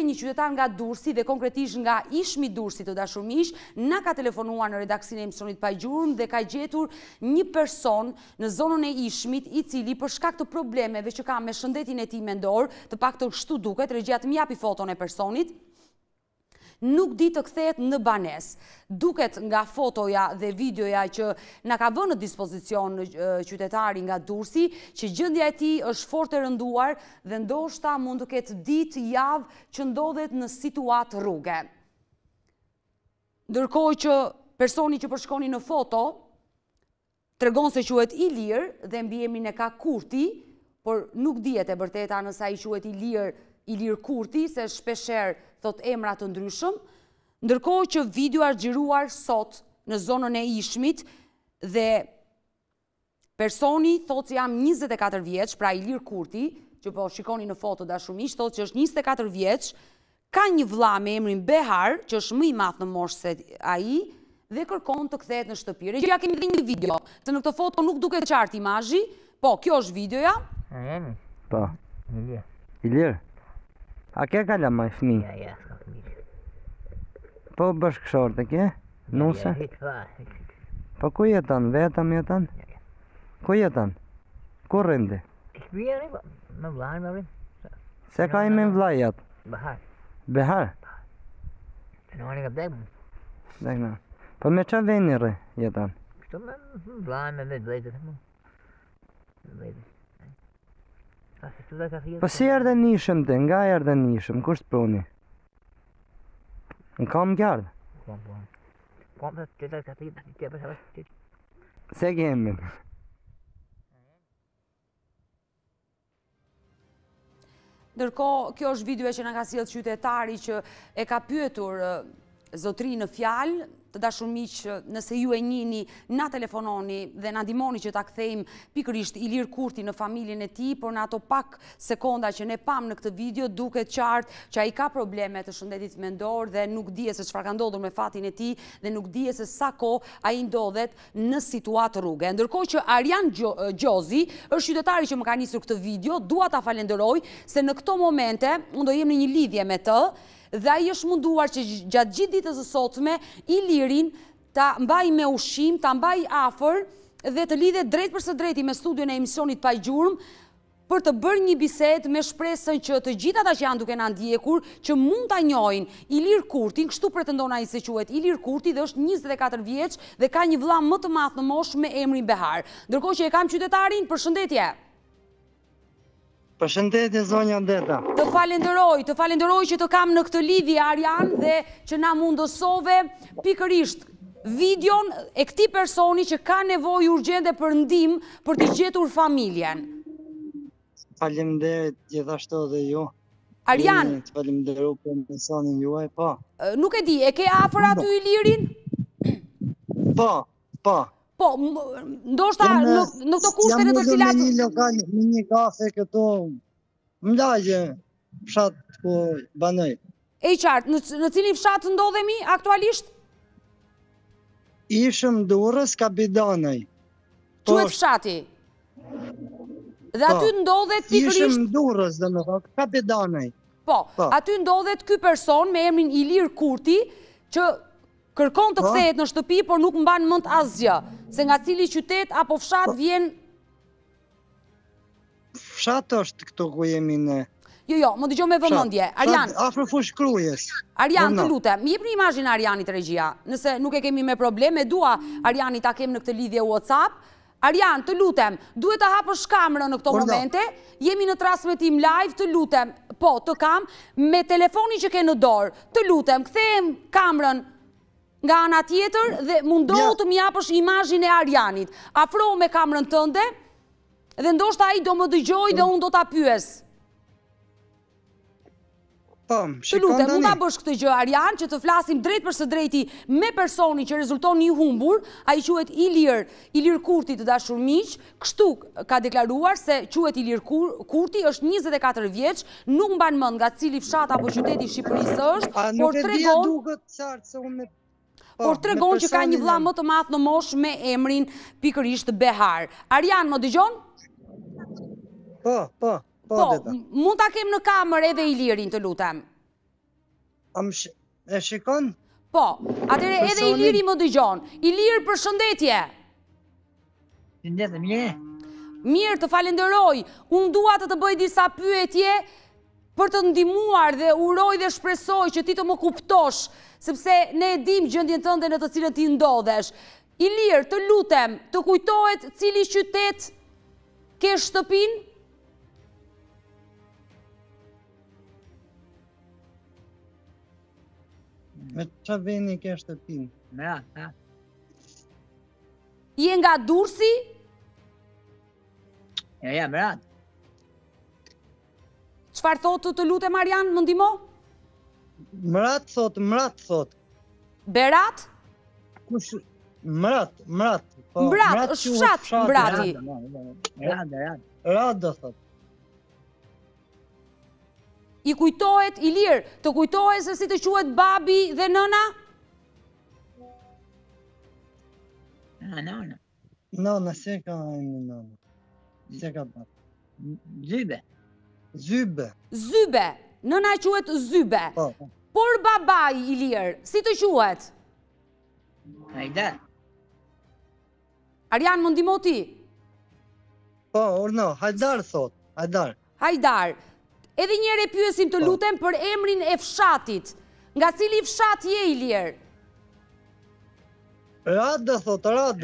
një qytetar nga Durrësi dhe konkretisht nga Ishmi Durrësi të dashur miq, na ka telefonuar në redaksinë e emisionit Pa Gjurmë dhe ka gjetur një person në zonën e Ishmit i cili për shkak të problemeve që ka me shëndetin e tij mendor, të paktën kështu duket, regjia të më japi foton e personit, nuk di të kthehet në banesë. Duket nga fotoja dhe videoja që na ka vënë në dispozicion qytetari nga Durrësi që gjendja e tij është fort e rënduar dhe ndoshta mund të ketë ditë, javë që ndodhet në situatë rruge. Ndërkohë që personi që përshkoni në foto tregon se quhet Ilir dhe mbiemrin e ka Kurti, por nuk dihet e vërteta nëse ai quhet Ilir Kurti, se shpeshherë thot emra të ndryshëm, ndërkohë që video është xhiruar sot në zonën e Ishmit dhe personi thot se jam 24 vjeç, pra Ilir Kurti, që po shikoni në foto dashur miq, thot që është 24 vjeç, ka një vëlla me emrin Behar, që është më i madh në moshë se ai dhe kërkon të kthehet në shtëpi. Regjia kemi dhënë një video, se në këtë foto nuk duket qartë imazhi. Po, kjo është videoja. Po. Ilir. A ke kalla ma fëmi? Ja, s'ka fëmi. Po bashkëshorte ke? Nuse? Po ku jetan? Vetëm jetan? Ku jetan? Ku rrindi? Shpijeri, me vlajnë me rrinë. Se ka i me vlajat? Bahar. Behar? Se në ka vdekë. Dekna. Po me qa veni rri jetan? Kështu me vlajnë me vdekët. Vdekët. Po si erdhe nishëm të, nga erdhe nishëm, kusht pruni? Në kam gjardë? Kom të qëtë ka të Se kemi? Ndërkohë, kjo është video që na ka sjellë qytetari që e ka pyetur zotri në fjalë, të dashur miq, nëse ju e njihni, na telefononi dhe na ndihmoni që ta kthejmë pikërisht Ilir Kurti në familjen e tij, por në ato pak sekonda që ne pam në këtë video duket qartë që ai ka probleme të shëndetit mendor dhe nuk dihet se çfarë ka ndodhur me fatin e tij dhe nuk dihet se sa kohë ai ndodhet në situatë rruge. Ndërkohë që Arjan Gjozi është qytetari që më ka nisur këtë video, dua ta falenderoj se në këto momente unë do jem në një lidhje me të dhe ai është munduar që gjatë gjithë ditës së sotme Ilirin ta mbaj me ushqim, ta mbaj afër dhe të lidhet drejt për së drejti me studion e emisionit Pa Gjurmë për të bërë një bisedë me shpresën që të gjithë ata që janë duke na ndjekur që mund ta njohin Ilir Kurtin, kështu pretendon ai se quhet Ilir Kurti dhe është 24 vjeç dhe ka një vëlla më të madh në moshë me emrin Behar. Ndërkohë që e kam qytetarin, përshëndetje. Përshëndetje zonja Deta. Të falenderoj që të kam në këtë lidhje Arjan dhe që na mundësove pikërisht videon e këtij personi që ka nevojë urgjente për ndihmë për të gjetur familjen. Faleminderit gjithashtu dhe ju. Arjan, Faleminderoj për misionin juaj, po. Nuk e di, e ke afër aty Ilirin? Po. Po, ndoshta në të kushte në të cilat... Jam në një lokal, në një kafe këto, më lagje, fshat ku banoj. E qartë, në cilin fshat ndodhemi aktualisht? Ishëm Durrës, Kapidanaj. Quhet fshati? Dhe aty ndodhet pikërisht... Ishëm Durrës, dhe më thot, Kapidanaj. Po, aty ndodhet ky person me emrin Ilir Kurti, që kërkon të kthehet në shtëpi, por nuk mban mend asgjë, se nga cili qytet apo fshat vjen... Fshat është këtu ku jemi ne. Jo, më dëgjoj me vëmendje. Arjan, afër Fushkrujes. Arjan, të lutem, më jepni imazhin e Arjanit regjia. Nëse nuk e kemi me probleme, dua Arjanit ta kem në këtë lidhje WhatsApp. Arjan, të lutem, duhet ta hapësh kamerën në këto momente. Jemi në transmetim live, të lutem. Po, të kam me telefonin që ke në dorë. Të lutem, kthehem kamerën nga ana tjetër dhe mundohu të më japësh imazhin e Arjanit. Afrohu me kamerën tënde dhe ndoshta ai do më dëgjojë dhe unë do ta pyes. Të lutem, mund ta bësh këtë gjë Arjan, që të flasim drejt për së drejti me personin që rezulton një humbur, ai quhet Ilir Kurti të dashur miq, kështu ka deklaruar se quhet Ilir Kurti, është 24 vjeç, nuk mban mend nga cili fshat apo qyteti i Shqipërisë është, por tregon që ka një vëlla më të madh në moshë me emrin pikërisht Behar. Arjan, më dëgjon? Po. Po, mund ta kem në kamerë edhe Ilirin, të lutem. E shikon? Po, atëre edhe Personin? Iliri më dëgjon. Ilir, përshëndetje. Shëndetë, mirë. Mirë, të falenderoj. Unë dua të bëj disa pyetje për të ndihmuar dhe uroj dhe shpresoj që ti të më kuptosh, sepse ne e dim gjendjen tënde në të cilën ti ndodhesh. Ilir, të lutem, të kujtohet cili qytet ke shtëpinë? Me që veni ke shtëpinë? Merat, ha? Je nga Durrësi? Ja, merat. Çfarë thotë të lutem Marian, më ndihmo? Mrat thot. Berat? Kush? Mrat. Po, Mbrat, është fshat, Mbrati. Merat. Rad do thot. I kujtohet, Ilir, të kujtohet se si të quhet babi dhe nëna? Nona. Nona, se ka një nona. Se ka bat. Zybe. Zybe. Nëna e quhet Zybe. Po. Por babai, Ilir, si të quhet? Hajdar. Arian, më ndihmo ti? Po, urno, Hajdar thot. Hajdar. Edhe njëre pyesim të lutem për emrin e fshatit. Nga cili fshat je, Ilir? Rad do thot, Rad.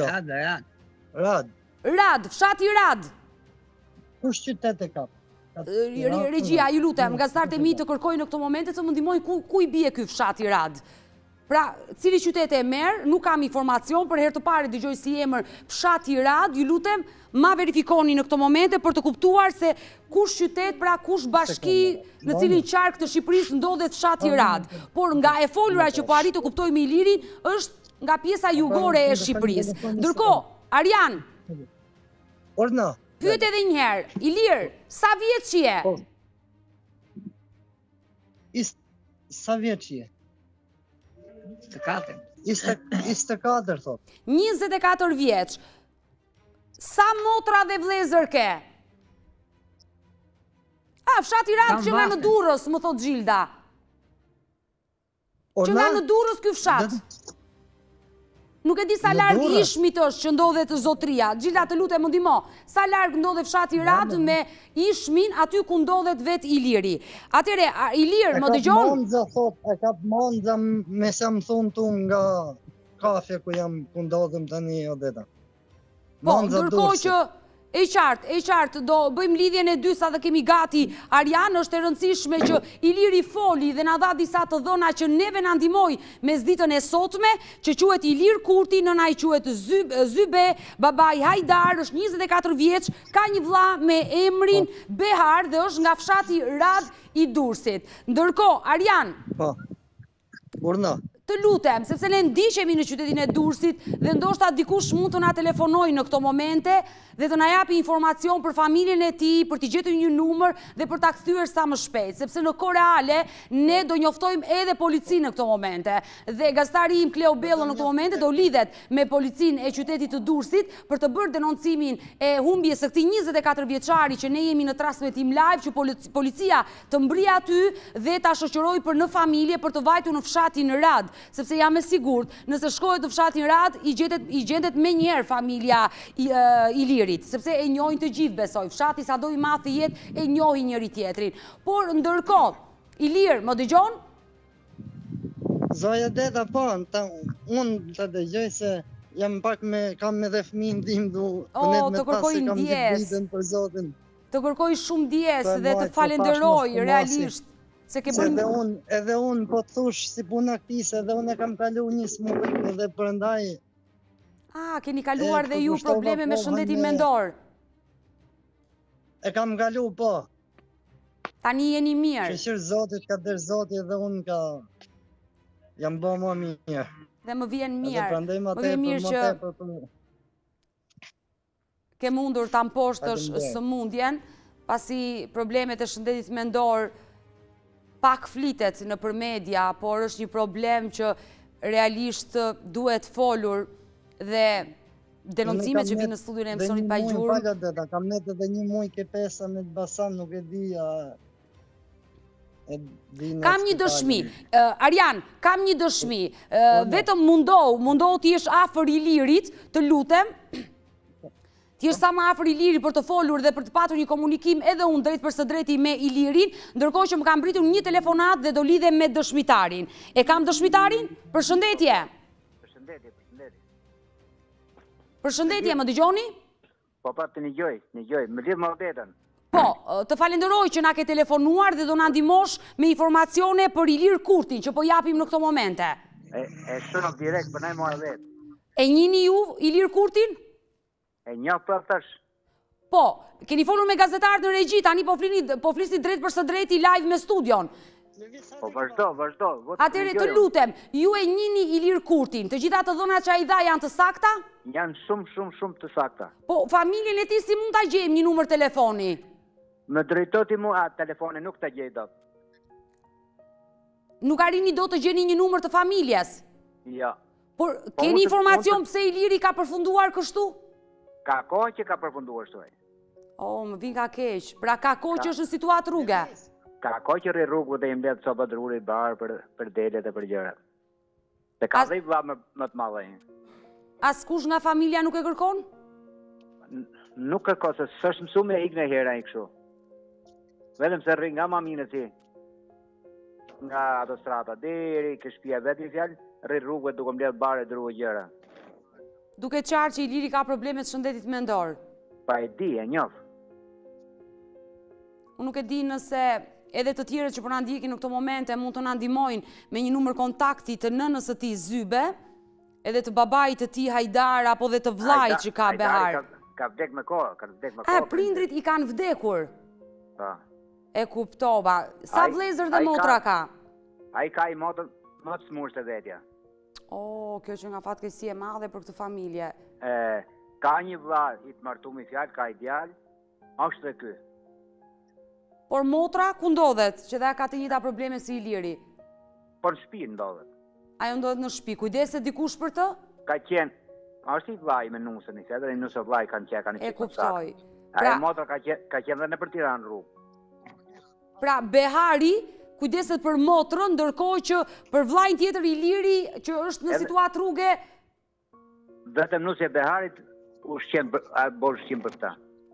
Rad, fshati Rad. Kush qytet e ka? Regjia, ju lutem, gazetarët e mi të kërkojnë në këto momente të më ndihmojnë ku i bie ky fshati Rad. Pra, cili qytet e merr, nuk kam informacion, për herë të parë dëgjoj si emër fshati Rad, ju lutem, ma verifikoni në këto momente për të kuptuar se kush qytet, pra kush bashki në cilin qark të Shqipërisë ndodhet fshati Rad. Por nga e folura që po arrit të kuptoj me Ilirin, është nga pjesa jugore e Shqipërisë. Ndërkohë, Arian, Orna. pyet edhe një herë, Ilir, sa vjeç je? Sa vjeç je? 24. 24 thot. 24 vjeç. Sa motra dhe vlezër ke? Fshati Rad që nga në Durrës, më thot Gjilda. Që nga në Durrës ky fshat. Nuk e di sa larg Ishmit është që ndodhet zotria. Gjilda, të lutem më ndihmo. Sa larg ndodhet fshati Rad me Ishmin aty ku ndodhet vet Iliri. Atëre, Ilir, më dëgjon? Monza thot, e kap Monza me sa më thon tu nga kafe ku ndodhem tani odeta. Po, ndërkohë që e qartë, do bëjmë lidhjen e dy sa dhe kemi gati. Arian, është e rëndësishme që Iliri foli dhe na dha disa të dhëna që neve na ndihmoi mes ditën e sotme, që quhet Ilir Kurti, nëna i quhet Zybe, babai Hajdar, është 24 vjeç, ka një vlla me emrin Behar dhe është nga fshati Rad i Durrësit. Ndërkohë, Arian, po. Urna. të lutem, sepse ne ndiqemi në qytetin e Durrësit dhe ndoshta dikush mund të na telefonojë në këto momente dhe të na japi informacion për familjen e tij, për t'i gjetur një numër dhe për ta kthyer sa më shpejt, sepse në kohë reale ne do njoftojmë edhe policinë në këto momente. Dhe gazetari im Kleo Bello në këto momente do lidhet me policinë e qytetit të Durrësit për të bërë denoncimin e humbjes së këtij 24 vjeçari që ne jemi në transmetim live, që policia të mbri aty dhe ta shoqëroi për në familje për të vajtur në fshatin Rad. Sepse jam e sigurt, nëse shkohet në fshatin Rad, i gjendet me njerë familja Ilirit, sepse e njohin të gjithë besoj, fshati sa do i madh të jetë, e njohin njëri tjetrin. Por ndërkohë, Ilir, më dëgjon? Zoja Deta, po, unë të dëgjoj se jam pak kam edhe fëmijën tim të kërkoj ndjes. Të kërkoj shumë ndjes dhe të falenderoj realisht. Se edhe unë po të thush si puna këtise, edhe unë e kam kalu një smurë dhe përndaj... Keni kaluar dhe ju probleme me shëndetin mendor? E kam kalu, po. Tani jeni mirë? Shqyrë zotit, ka dërë zotit dhe unë ka... Jam bo më mirë. Dhe më vjen mirë. Më vjen mirë që... Ke mundur ta mposhtësh sëmundjen, pasi problemet e shëndetit mendor pak flitet në për media, por është një problem që realisht duhet folur dhe denoncimet që vinë në studion e emisionit pa gjurmë. Kam net edhe një muj ke pesa me të basan, nuk e di... Kam një dëshmi, Arjan, kam një dëshmi, vetëm mundohu t'i jesh afër Ilirit, të lutem, t'i jesh sa më afër Ilirit për të folur dhe për të patur një komunikim edhe unë drejt për së drejti me Ilirin, ndërkohë që më kam britur një telefonat dhe do lidhe me dëshmitarin. E kam dëshmitarin? Përshëndetje. Përshëndetje, më dëgjoni? Po, të një gjoj, më lidhë më vdetën. Po, të falenderoj që na ke telefonuar dhe do na ndihmosh me informacione për Ilir Kurtin, që po japim në këto momente. E shumë direkt, për nej mojë vetë. E njini ju, Ilir Kurtin? E një për tësh. Po, keni folur me gazetarë në regji, tani po flisni drejt për së drejti live me studion. Po, vazhdo. Atëre të lutem, ju e njini Ilir Kurtin, të gjitha të dhëna që a i dha janë të sakta? Janë shumë të sakta. Po, familjen e ti si mund të gjejmë një numër telefoni? Më drejtoti mu, telefoni nuk të gjej do. Nuk arrini do të gjeni një numër të familjes? Ja. Por, keni informacion pse Iliri ka përfunduar kështu? Ka kohë që ka përfunduar shtuaj. O, më vin ka keq. Pra ka kohë që është në situatë rrugë? Ka kohë që rri rrugë dhe i mbledh sopa druri barë për delet e për gjërat. Se ka dhe i vla më të madhe. As kush nga familja nuk e kërkon? Nuk kërkon, se s'është mësu me ikne hera i këshu. Vetëm se rri nga mamine si, nga ato strata deri, këshpia vetë i fjallë, rri rrugëve duke mbledh barë e druri gjëra. Duke qarë që Iliri ka problemet shëndetit mendor? Pa e di, e njof. Unë nuk e di nëse edhe të tjere që për në ndjekin në këto momente mund të në ndimojnë me një numër kontakti të nënës të ti Zybe, edhe të babajt të ti Hajdar, apo dhe të vlajt që ka Behar. Ka vdek me kohë, prindrit i kanë vdekur? Pa. E kuptova. Sa vlezër dhe motra ka? A i ka i motër më të smurës të vetja. O, kjo që nga fatkeqësi e madhe për këtë familje. Ka një vlla i të martum i fjallë, ka i djallë, është dhe ky. Por motra, ku ndodhet? Që dhe ka të njëta probleme si Iliri? Por në shtëpi ndodhet. Ajo ndodhet në shtëpi. Kujdeset dikush për të? Ka qenë, është i vllai me nusën i fjetër, i nusë vllai kanë qenë e kuptoj. Ajo motra ka qenë dhe në për Tiranë rrugë. Pra, Behari kujdeset për motrën, ndërkohë që për vllajin tjetër Iliri, që është në situatë rruge... Vetëm nusë e Beharit bërë shqim për ta.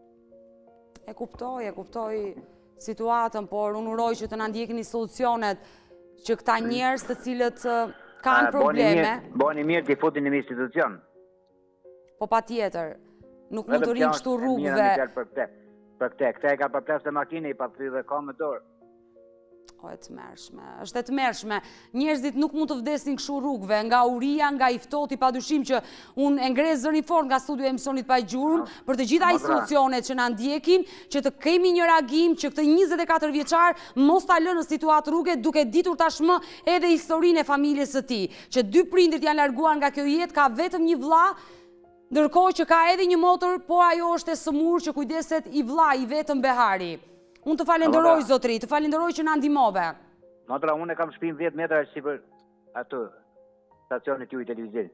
E kuptoj situatën, por unë uroj që të na ndjekni solucionet që këta njerëz të cilët kanë probleme. Boni mirë t'i futin në institucion. Po patjetër, nuk mund të rinë kështu rrugëve. Për këte e ka përples të makine i pa të dhe ka me dorë. O, e të mërshme, është e të mërshme. Njerëzit nuk mund të vdesin kështu rrugëve, nga uria, nga i ftoti, pa dushim që unë engres zërin fort nga studio e emisionit pa i gjurëm, për të gjitha institucionet që na ndjekin, që të kemi një reagim, që këtë 24 vjeçar mos ta lënë në situatë rrugë, duke ditur tashmë edhe historinë e familjes së tij, që 2 prindrit janë larguar nga kjo jetë, ka vetëm një vlla, ndërkohë që ka edhe një motër, por ajo është e sëmurë që kujdeset i vlla i vetëm Behari. Unë të falenderoj, zotri, të falenderoj që na ndihmove. Motra, unë e kam shpinë 10 metra sipër atë stacionit ju i televizit.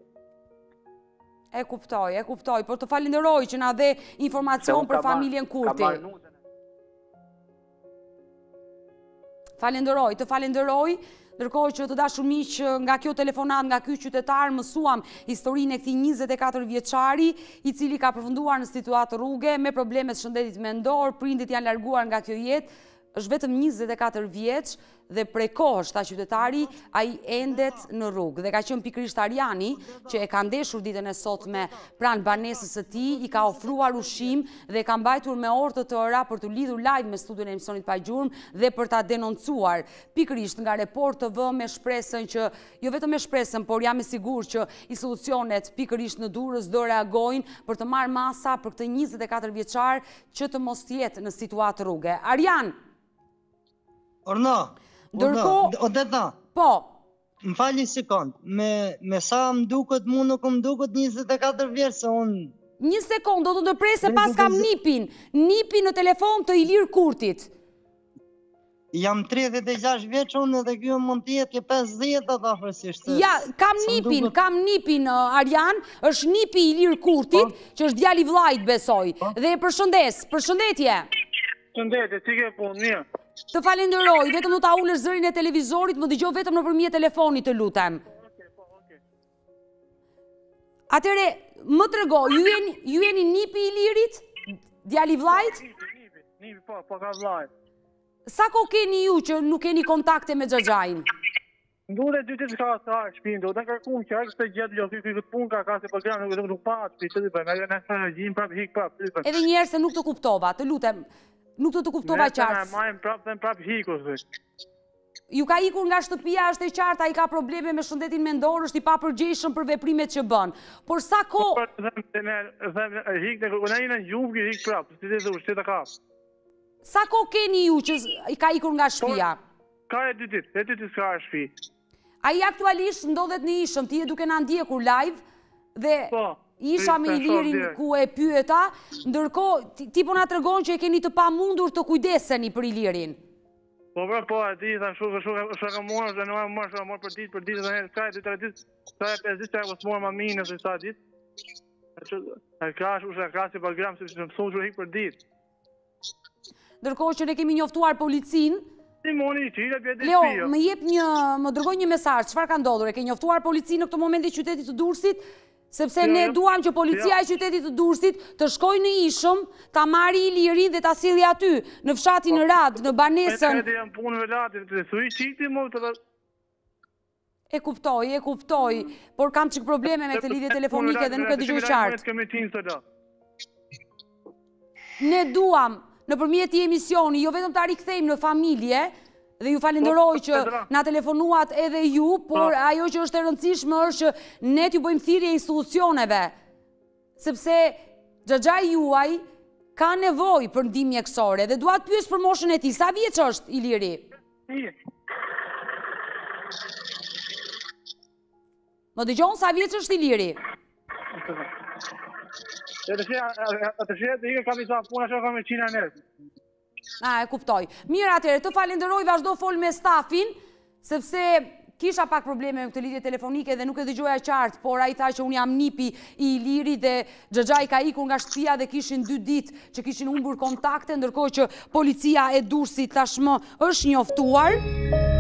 E kuptoj, por të falenderoj që na dhe informacion për familjen Kurti. Falenderoj, ndërkohë që të dashur miq, nga kjo telefonat, nga ky qytetar, mësuam historinë e këtij 24 vjeçari, i cili ka përfunduar në situatë rruge me probleme të shëndetit mendor, prindit janë larguar nga kjo jetë, është vetëm 24 vjeç dhe prej kohësh ta qytetari ai endet në rrugë dhe ka qenë pikërisht Arjani që e ka ndeshur ditën e sotme pranë banesës së tij, i ka ofruar ushqim dhe ka mbajtur me orë të tëra për të lidhur live me studion e emisionit pa gjurmë dhe për ta denoncuar pikërisht nga Report TV me shpresën që jo vetëm me shpresën, por jam e sigurt që institucionet pikërisht në Durrës do reagojnë për të marrë masa për këtë 24 vjeçar që të mos jetë në situatë rruge. Arjan, Odeta, po, më fali sekund, me sa më duket mu nuk më duket 24 vjetë se unë... Një sekund, do të ndërpres se pas kam nipin në telefon të Ilir Kurtit. Jam 36 vjeç unë dhe kjo mund të jetë 50 ata fërsisht. Ja, kam nipin Arjan, është nipi Ilir Kurtit, që është djali vllajt besoj, dhe e përshëndetje. Përshëndetje, si ke punë, mirë. Të falenderoj, vetëm do ta ulësh zërin e televizorit, më dëgjoj vetëm nëpërmjet telefonit, të lutem. Atëre, më trego, ju jeni nipi i Ilirit? Djali vllajt? Nipi, po ka vllajt. Sa kohë keni ju që nuk keni kontakte me Xhaxhain? Ndodhe 2 ditë ka sa shtëpinë, do të kërkuam që ai të gjatë jo këtë punë ka se program nuk pa shtëpi të bëjmë, ai na gjim prap hik prap. Edhe një herë se nuk të kuptova, të lutem, nuk të kuptova qartë. Ne majm prap hiku. Ju ka ikur nga shtëpia, është e qartë, ai ka probleme me shëndetin mendor, është i papërgjegjshëm për veprimet që bën. Por sa kohë hik ne gjumë hik prap, si të thosh, çeta ka. Sa kohë keni ju që i ka ikur nga shtëpia? Ka e 2 ditë ka shtëpi. Ai aktualisht ndodhet në Ishëm, ti e duke na ndjekur live dhe isha me Ilirin ku e pyeta, ndërkohë ti po na tregon që e keni të pamundur të kujdeseni për Ilirin. Po, e di, thamë shumë ka morë, dhe nuk e morë për ditë, dhe herë kaj, 2-3 ditë, sa e 5 ditë, që e mos morë ma minë, se sa ditë. E ka si program, se më mësumë që hikë për ditë. Ndërkohë që ne kemi njoftuar policinë, Leo, më dërgoj një mesazh, çfarë ka ndodhur? E ke njoftuar policinë në këtë moment e qytetit të Durrësit? Sepse ne duam që policia e qytetit të Durrësit të shkojë në Ishëm, ta marrë Ilirin dhe ta sjellë aty, në fshatin Rad, në banesën. E kuptoj, por kam çik probleme me këtë lidhje telefonike dhe nuk e dëgjoj qartë. Ne duam nëpërmjet i emisioni, jo vetëm ta rikthejmë në familje, dhe ju falenderoj që na telefonuat edhe ju, por ajo që është e rëndësishme është që ne t'ju bëjmë thirrje institucioneve, sepse Xhaxhai juaj ka nevojë për ndihmë mjekësore dhe dua të pyes për moshën e tij. Sa vjeç është Iliri? Më dëgjon, sa vjeç është Iliri? E kuptoj. Mirë atëherë, të falenderoj, vazhdo fol me stafin, sepse kisha pak probleme me këtë lidhje telefonike dhe nuk e dëgjoja qartë, por ai tha që unë jam nipi i Ilirit dhe Xhaxhai ka ikur nga shtëpia dhe kishin 2 ditë që kishin humbur kontakte, ndërkohë që policia e Durrësit tashmë është njoftuar.